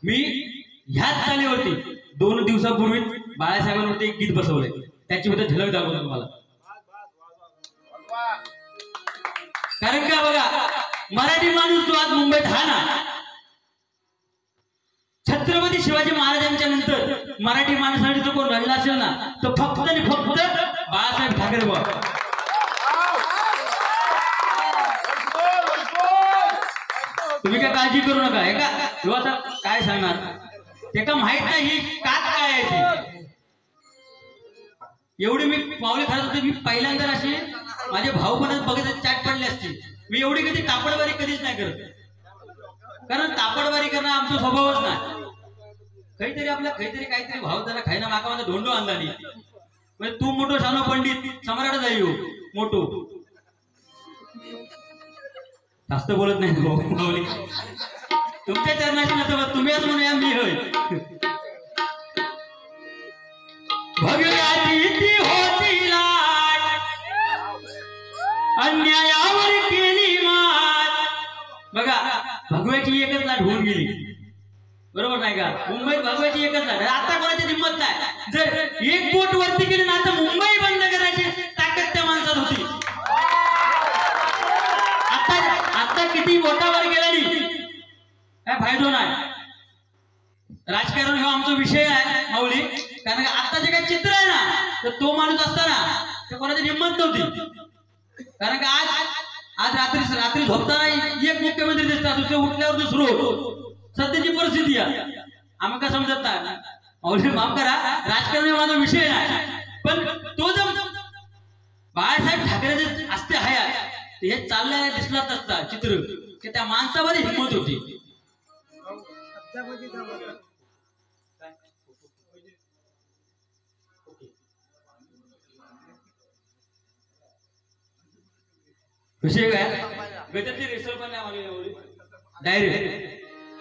मी ह्याच चालीवरती 2 दिवसापूर्वी बाळासाहेबांवरती एक गीत बसवलंय, त्याची बद्दल झलक दाखवतो तुम्हाला. कारण का बघा, मराठी माणूस जो आज मुंबईत हा ना, छत्रपती शिवाजी महाराजांच्या नंतर मराठी माणसासाठी जो कोण रडला असेल ना, तो फक्त आणि फक्त बाळासाहेब ठाकरे बाबा. तुम्ही काय काळजी करू नका. हे का आता काय सांगणार, ते का माहित नाही ही कात काय आहे ती. एवढी मी पावले खात होते, मी पहिल्यांदा असे माझे भाऊ पण बघत चॅट पडले असते. मी एवढी कधी तापडवारी कधीच नाही करत, कारण तापडवारी करणं आमचा स्वभावच नाही. काहीतरी आपला काहीतरी भाव त्याला खायला मागा माझा धोंडो आणला नाही. म्हणजे तू मोठो शानो पंडित सम्राट जाई हो मोठो, जास्त बोलत नाही भाऊ. तुमच्या चरणाची नसतं तुम्हीच म्हणूया मी होय. भगव्याची होती लाट, अन्यायावर केली मात. बघा, भगव्याची एकच लाट होऊन गेली, बरोबर नाही का? मुंबईत भगव्याची एकच लाट. आता कोणाची हिंमत नाही. जर एक बोट वरती केली ना, तर मुंबई बंद करायची ताकद त्या माणसात होती. आता किती बोटावर गेलेली काय फायदो नाही. राजकारण हा आमचा विषय आहे माऊली. कारण का आता जे काही चित्र आहे ना, तर तो माणूस असताना तर कोणाची हिंमत नव्हती. कारण का आज रात्री झोपताना एक मुख्यमंत्री दिसतात, दुसरे उठल्यावर दुसरं होतो. सध्याची परिस्थिती आहे, आम्ही का समजत नाही. माऊली माफ करा, राजकारण हा माझा विषय नाही. पण तो जर बाळासाहेब ठाकरेचे असते हयात, हे चाललेला दिसलाच असता चित्र, की त्या माणसामध्ये हिंमत होती. विषय काय गजरची रेसर पण नाही डायरेक्ट.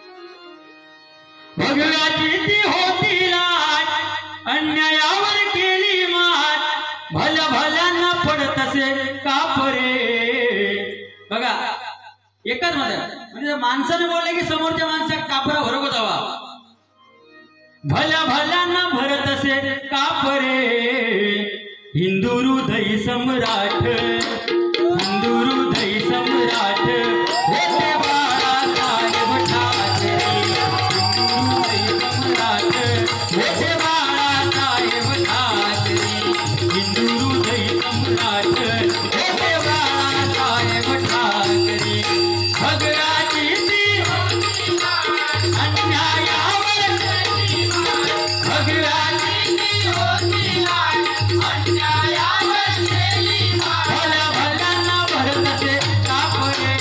भगव्याची ती होती लाट, अन्यायावर केली मात, भल्या भल्यांना पडत असे कापरे. बघा, एकच म्हणजे माणसाने बोलले की समोरच्या माणसा कापरा भरवत जावा. भल्या भल्यांना भरत असे कापरे. हिंदू हृदय सम्राट, हिंदू हृदय सम्राट होते बाळासाहेब ठाकरे. हिंदू हृदय सम्राट होते बाळासाहेब ठाकरे. हिंदू हृदय सम्राट होते बाळासाहेब ठाकरे. भगव्याची ती अन्यायावर, भगव्याची ती होती अन्यायावर. भल्या भल्यांना भरत असे कापरे.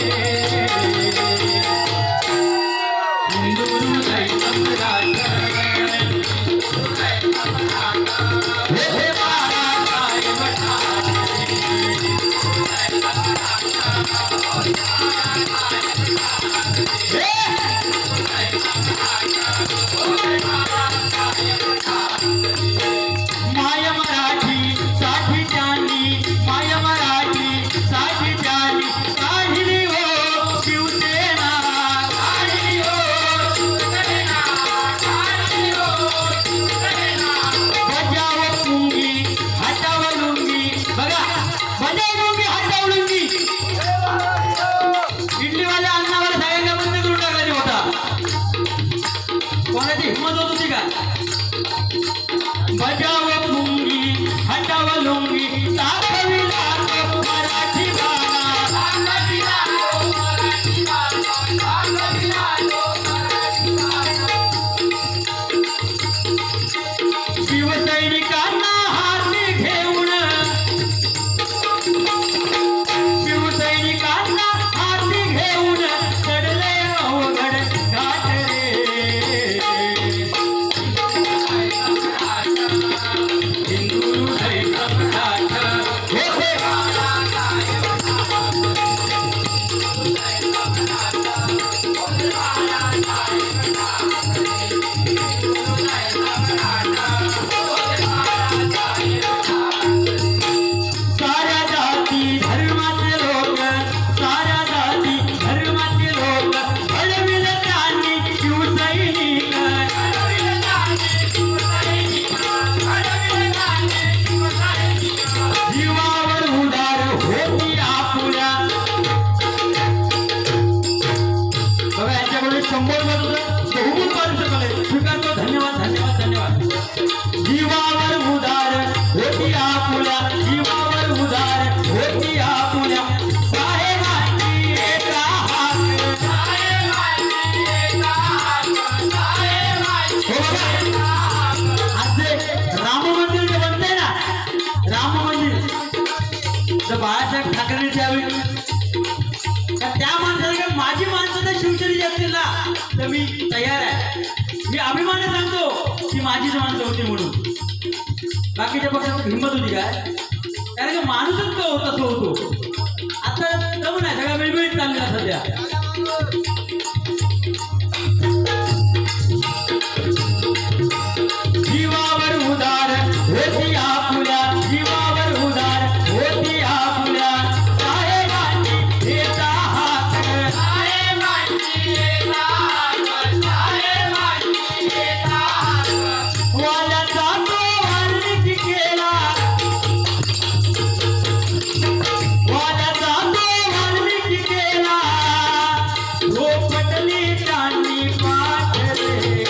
100 मधून बहुमत मारू शकले स्वीकारतो धन्यवाद धन्यवाद धन्यवाद जीवावर उदार होती आपुल्या जीवावर उदार होती आपुल्या साहेबांची एका हात साहेबांची एका हात आज राम मंदिर जे बनते ना राम मंदिर तर बाळासाहेब ठाकरे त्यावेळी त्या माणसाला माझी माणसं तर शिवसेनेची असतील ना तर मी तयार आहे मी अभिमाने सांगतो की माझीच माणसं होती म्हणून बाकीच्या पक्षात हिंमत होती काय कारण की माणूसच का होत असं होतो आता जमू नाही सगळ्या वेळवेळीत चाललेला सध्या जीवावर उदार होती आपुल्या जीवावर उदार होती आपुल्या साहेबांची एका हात साहेबांची एका हात साहेबांची एका हात वाल्याचा तो वाल्मिकी केला वाल्याचा तो वाल्मिकी केला झोपटली चांदी पाठ रे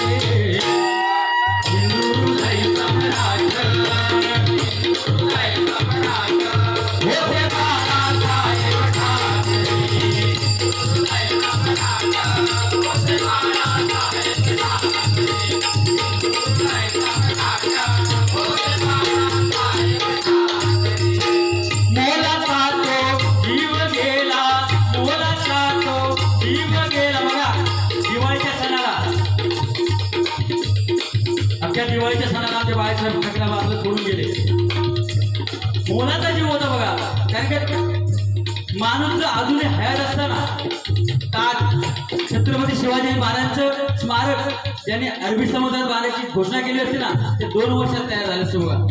दिवाळीच्या सणाला आमच्या बाळासाहेब ठाकरे आपलं सोडून गेले मोलाचा जीव होता बघा कारण की माणूस जर अजूनही हयात असताना छत्रपती शिवाजी महाराजांचं स्मारक ज्यांनी अरबी समुद्रात बांधण्याची घोषणा केली असती ना ते 2 वर्षात तयार झाले असते बघा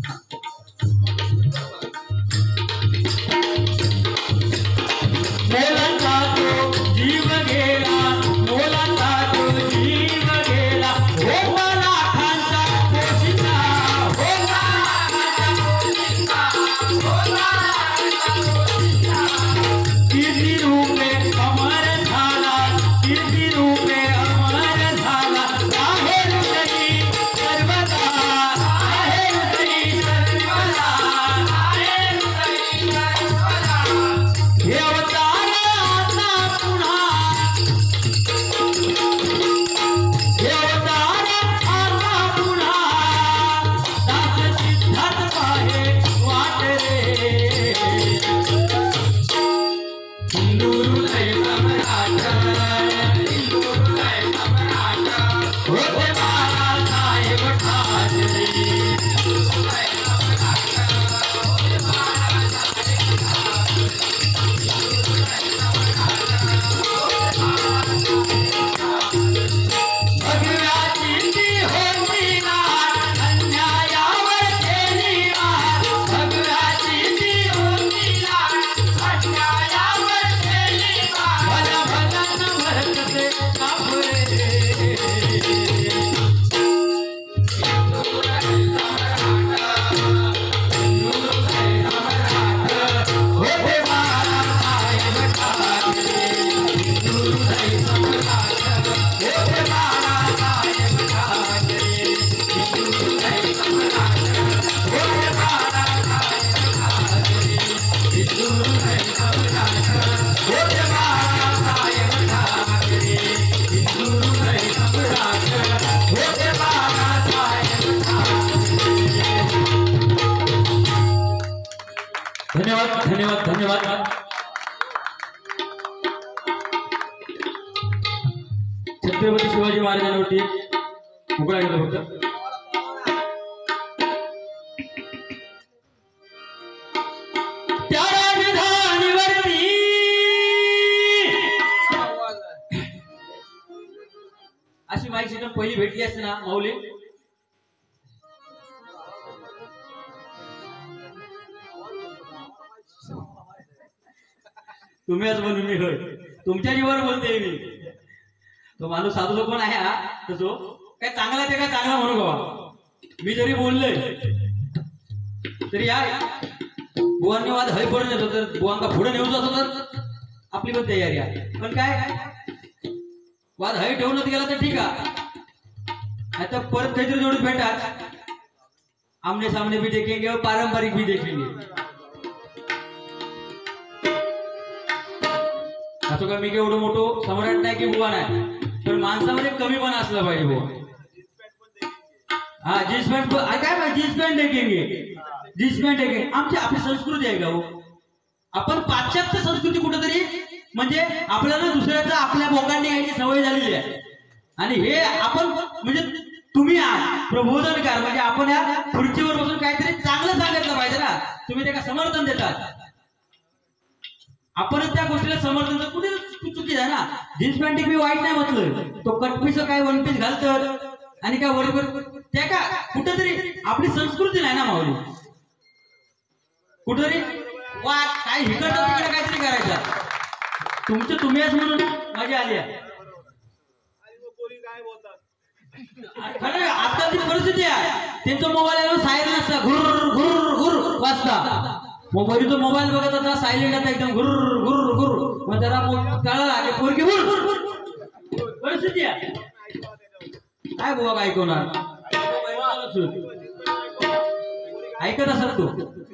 मोलाचा तो जीव गेला मोलाचा तो जीव गेला कीर्ती रूपे अमर झाला कीर्ती रूपे अमर झाला आहे हृदयी सर्वदा आहे हृदयी सर्वदा आहे हृदयी सर्वदा हे अवतार आता पुन्हा हे अवतार आता पुन्हा दास सिद्धार्थ पाहे वाट रे हिंदुहृदय सम्राट हिंदुहृदय सम्राट होते बाळासाहेब ठाकरे हिंदुहृदय सम्राट होते बाळासाहेब ठाकरे हिंदुहृदय सम्राट होते बाळासाहेब ठाकरे भगव्याची ती होती लाट अन्यायावर केली वाट भगव्याची ती होती लाट अन्यायावर भला भला न भरकते कापुरे होते बाळासाहेब ठाकरे हिंदुहृदय सम्राट होते बाळासाहेब ठाकरे हिंदुहृदय सम्राट होते बाळासाहेब ठाकरे हिंदुहृदय सम्राट होते बाळासाहेब ठाकरे हिंदुहृदय सम्राट होते बाळासाहेब ठाकरे धन्यवाद धन्यवाद धन्यवाद छत्रपती शिवाजी महाराजांवरती उघडा गेला फक्त त्या राजधानीवरती अशी माहिती शिकून पहिली भेटली असते ना माऊली तुम्ही आज म्हणून मी होय तुमच्या जीवावर बोलते मी तो माणूस साधू लोक पण आहे हा तसो काय चांगला ते काय चांगला म्हणू बाबा मी जरी बोललोय तरी या बुवांनी वाद हय पडून येतो तर बुवांका पुढे नेऊन जातो तर आपली पण तयारी आहे पण काय वाद हय ठेवूनच गेला तर ठीक आहे, आता परत काहीतरी जोडीत भेटात आमने सामने भी देखेंगे और पारंपरिक भी देखेंगे. असं का मी एवढं मोठं सम्राट नाही की बुवा नाही, पण माणसामध्ये कमी पण असलं पाहिजे बुवा. हा जीन्स पॅन्ट काय जीन्स पॅन्ट देखेंगे, जीन्स पॅन्ट देखेंगे. आमची आपली संस्कृती आहे का हो? आपण पाश्चात्य संस्कृती कुठेतरी म्हणजे आपल्याला दुसऱ्याचा आपल्या बोकांनी यायची सवय झालेली आहे. आणि हे आपण म्हणजे तुम्ही प्रबोधनकार म्हणजे आपण या खुर्चीवर बसून काहीतरी चांगलं सांगितलं पाहिजे ना, तुम्ही त्याला समर्थन देतात. आपण त्या गोष्टीला समर्थन देतो, कुठे चुकीचं आहे ना. जीन्स पॅन्ट मी वाईट नाही म्हटलं, तो कटपीस काय वन पीस घालतं आणि काय वरवर त्या का कुठेतरी आपली संस्कृती नाही ना माऊली. कुठेतरी वा काय हिकडं तिकडे काहीतरी करायचं. तुमचं तुम्हीच म्हणून मजा आली आहे. खरं आताची परिस्थिती आहे, त्यांचा मोबाईल सायलेंट असता, घुर घुर घुर वाजता. मोबाईल बघत होता सायलेंट आता एकदम घुर घुर घुर. मग त्याला कळला की पोरगी घुर परिस्थिती आहे. काय बुवा काय कोणार ऐकत असत तू.